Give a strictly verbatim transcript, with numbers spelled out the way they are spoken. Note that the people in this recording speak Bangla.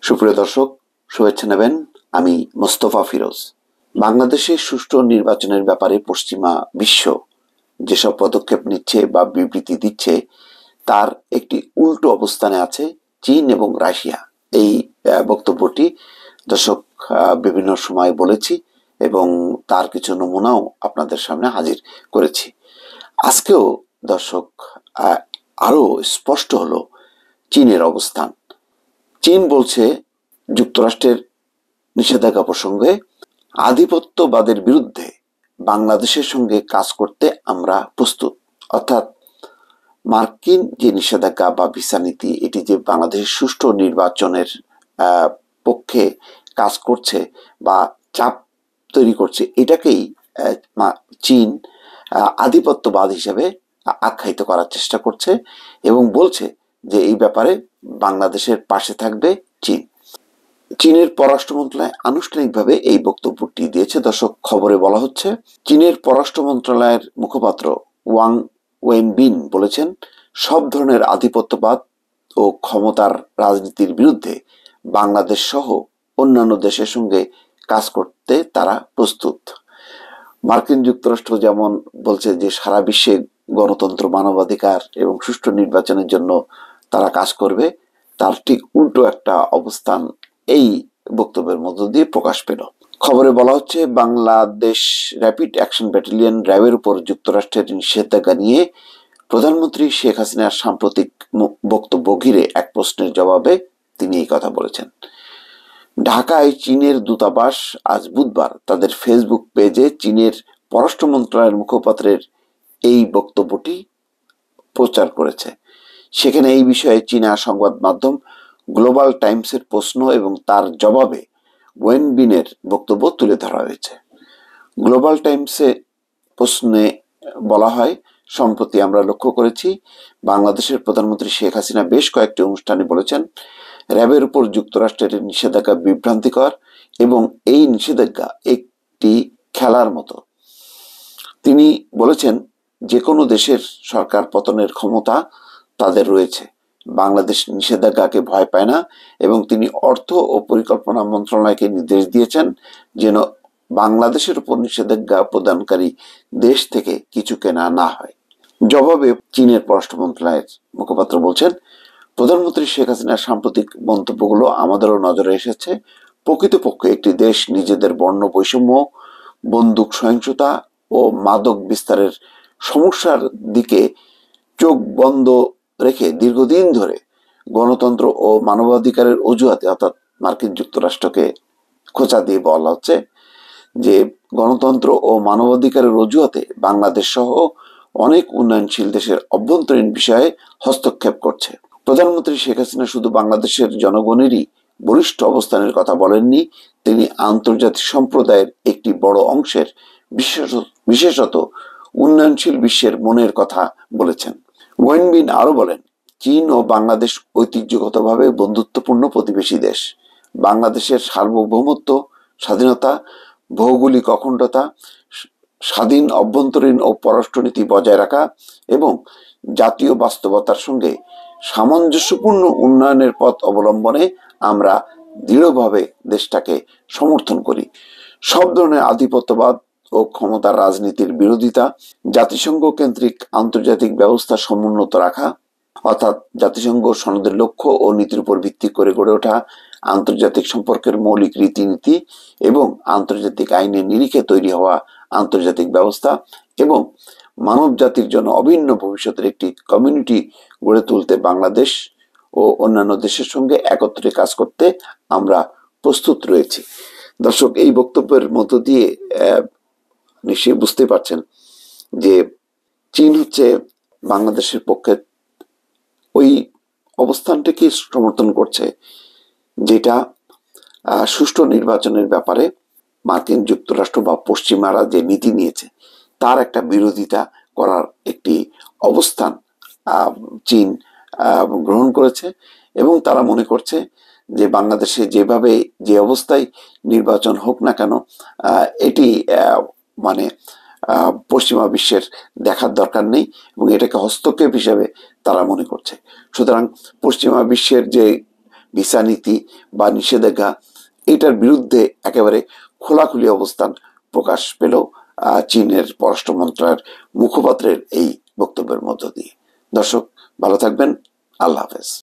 সুপ্রিয় দর্শক, শুভেচ্ছা নেবেন। আমি মোস্তফা ফিরোজ। বাংলাদেশের সুষ্ঠু নির্বাচনের ব্যাপারে পশ্চিমা বিশ্ব যেসব পদক্ষেপ নিচ্ছে বা বিবৃতি দিচ্ছে, তার একটি উল্টো অবস্থানে আছে চীন এবং রাশিয়া। এই বক্তব্যটি দর্শক বিভিন্ন সময় বলেছি এবং তার কিছু নমুনাও আপনাদের সামনে হাজির করেছি। আজকেও দর্শক আরো স্পষ্ট হলো চীনের অবস্থান। চীন বলছে যুক্তরাষ্ট্রের নিষেধাজ্ঞা প্রসঙ্গে আধিপত্যবাদের বিরুদ্ধে বাংলাদেশের সঙ্গে কাজ করতে আমরা প্রস্তুত। অর্থাৎ মার্কিন যে নিষেধাজ্ঞা বা ভিসা নীতি, এটি যে বাংলাদেশের সুষ্ঠু নির্বাচনের পক্ষে কাজ করছে বা চাপ তৈরি করছে, এটাকেই চীন আধিপত্যবাদ হিসেবে আখ্যায়িত করার চেষ্টা করছে এবং বলছে যে এই ব্যাপারে বাংলাদেশের পাশে থাকবে চীন। চীনের পররাষ্ট্র মন্ত্রণালয় আনুষ্ঠানিকভাবে এই বক্তব্যটি দিয়েছে। দর্শক, খবরে বলা হচ্ছে চীনের পররাষ্ট্র মন্ত্রণালয়ের মুখপাত্র ওয়াং ওয়েনবিন বলেছেন, সব ধরনের আধিপত্যবাদ ও ক্ষমতার রাজনীতির বিরুদ্ধে বাংলাদেশ সহ অন্যান্য দেশের সঙ্গে কাজ করতে তারা প্রস্তুত। মার্কিন যুক্তরাষ্ট্র যেমন বলছে যে সারা বিশ্বে গণতন্ত্র, মানবাধিকার এবং সুষ্ঠু নির্বাচনের জন্য তারা কাজ করবে, তার ঠিক উল্টো একটা অবস্থান এই বক্তব্যের মধ্য দিয়ে প্রকাশ পেল। খবরে বলা হচ্ছে বাংলাদেশ র্যাপিড অ্যাকশন ব্যাটালিয়ন র্যাবের উপর যুক্তরাষ্ট্রের নিষেধাজ্ঞা নিয়ে প্রধানমন্ত্রী শেখ হাসিনার সাম্প্রতিক বক্তব্য ঘিরে এক প্রশ্নের জবাবে তিনি এই কথা বলেছেন। ঢাকায় চীনের দূতাবাস আজ বুধবার তাদের ফেসবুক পেজে চীনের পররাষ্ট্র মন্ত্রণালয়ের মুখপাত্রের এই বক্তব্যটি প্রচার করেছে। সেখানে এই বিষয়ে চীনা সংবাদ মাধ্যম গ্লোবাল টাইমসের প্রশ্ন এবং তার জবাবে ওয়েনবিনের বক্তব্য তুলে ধরা হয়েছে। গ্লোবাল টাইমসে প্রশ্নে বলা হয়, সম্প্রতি আমরা লক্ষ্য করেছি বাংলাদেশের প্রধানমন্ত্রী শেখ হাসিনা বেশ কয়েকটি অনুষ্ঠানে বলেছেন র্যাবের উপর যুক্তরাষ্ট্রের নিষেধাজ্ঞা বিভ্রান্তিকর এবং এই নিষেধাজ্ঞা একটি খেলার মতো। তিনি বলেছেন যে কোনো দেশের সরকার পতনের ক্ষমতা তাদের রয়েছে। বাংলাদেশ নিষেধাজ্ঞাকে ভয় পায় না এবং তিনি অর্থ ও পরিকল্পনা মন্ত্রণালয়কে নির্দেশ দিয়েছেন যেন বাংলাদেশের উপর নিষেধাজ্ঞা প্রদানকারী দেশ থেকে কিছু কেনা না হয়। জবাবে চীনের পররাষ্ট্র মন্ত্রণালয়ের মুখপাত্র বলছেন, প্রধানমন্ত্রী শেখ হাসিনার সাম্প্রতিক মন্তব্যগুলো আমাদেরও নজরে এসেছে। প্রকৃতপক্ষে একটি দেশ নিজেদের বর্ণ বৈষম্য, বন্দুক সহিংসতা ও মাদক বিস্তারের সমস্যার দিকে চোখ বন্ধ রেখে দীর্ঘদিন ধরে গণতন্ত্র ও মানবাধিকারের অজুহাতে, অর্থাৎ মার্কিন যুক্তরাষ্ট্রকে খোঁচা দিয়ে বলা হচ্ছে যে গণতন্ত্র ও মানবাধিকারের অজুহাতে বাংলাদেশ সহ অনেক উন্নয়নশীল দেশের অভ্যন্তরীণ বিষয়ে হস্তক্ষেপ করছে। প্রধানমন্ত্রী শেখ হাসিনা শুধু বাংলাদেশের জনগণেরই বলিষ্ঠ অবস্থানের কথা বলেননি, তিনি আন্তর্জাতিক সম্প্রদায়ের একটি বড় অংশের বিশেষত উন্নয়নশীল বিশ্বের মনের কথা বলেছেন। ওয়েনবিন আরো বলেন, চীন ও বাংলাদেশ ঐতিহ্যগতভাবে বন্ধুত্বপূর্ণ প্রতিবেশী দেশ। বাংলাদেশের সার্বভৌমত্ব, স্বাধীনতা, ভৌগোলিক অখণ্ডতা, স্বাধীন অভ্যন্তরীণ ও পররাষ্ট্রনীতি বজায় রাখা এবং জাতীয় বাস্তবতার সঙ্গে সামঞ্জস্যপূর্ণ উন্নয়নের পথ অবলম্বনে আমরা দৃঢ়ভাবে দেশটাকে সমর্থন করি। সব ধরনের আধিপত্যবাদ ও ক্ষমতার রাজনীতির বিরোধিতা, জাতিসংঘ কেন্দ্রিক আন্তর্জাতিক ব্যবস্থা সমুন্নত রাখা, অর্থাৎ জাতিসংঘ সনদের লক্ষ্য ও নীতির উপর ভিত্তি করে গড়ে ওঠা আন্তর্জাতিক সম্পর্কের মৌলিক রীতিনীতি এবং আন্তর্জাতিক আইনের নিরিখে তৈরি হওয়া আন্তর্জাতিক ব্যবস্থা এবং মানব জাতির জন্য অভিন্ন ভবিষ্যতের একটি কমিউনিটি গড়ে তুলতে বাংলাদেশ ও অন্যান্য দেশের সঙ্গে একত্রে কাজ করতে আমরা প্রস্তুত রয়েছি। দর্শক, এই বক্তব্যের মধ্য দিয়ে নিশ্চয়ই বুঝতে পারছেন যে চীন হচ্ছে বাংলাদেশের পক্ষে ওই অবস্থানটাকে সমর্থন করছে যেটা সুষ্ঠু নির্বাচনের ব্যাপারে মার্কিন যুক্তরাষ্ট্র বা পশ্চিমারা যে নীতি নিয়েছে তার একটা বিরোধিতা করার একটি অবস্থান চীন গ্রহণ করেছে এবং তারা মনে করছে যে বাংলাদেশে যেভাবে যে অবস্থায় নির্বাচন হোক না কেন, এটি মানে পশ্চিমা বিশ্বের দেখার দরকার নেই এবং এটাকে হস্তক্ষেপ হিসেবে তারা মনে করছে। সুতরাং পশ্চিমা বিশ্বের যে ভিসা নীতি বা নিষেধাজ্ঞা, এটার বিরুদ্ধে একেবারে খোলাখুলি অবস্থান প্রকাশ পেল চীনের পররাষ্ট্র মন্ত্রণালয়ের মুখপাত্রের এই বক্তব্যের মধ্য দিয়ে। দর্শক, ভালো থাকবেন। আল্লাহ হাফেজ।